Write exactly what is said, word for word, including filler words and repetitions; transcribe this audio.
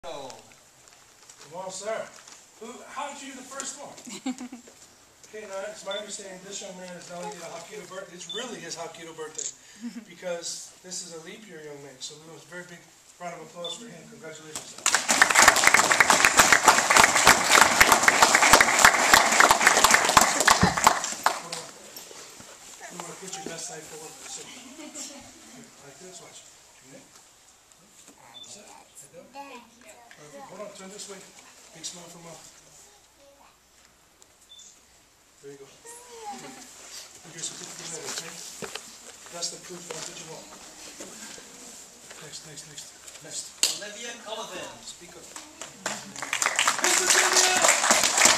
Well, sir, who, how did you do the first one? Okay, now it's my understanding this young man is not only a Hapkido birthday, it's really his Hapkido birthday, because this is a leap year young man. So we want a very big round of applause for him. Congratulations, sir. You want to put your best side forward. So, like this, watch. Okay. Sit. Head up. Perfect. Hold on, turn this way. Big smile for mom. There you go. Put your certificate in, okay? That's the proof that I put you on. Next, next, next. Next. Olivia Cullivan. Speak up. Miss Olivia!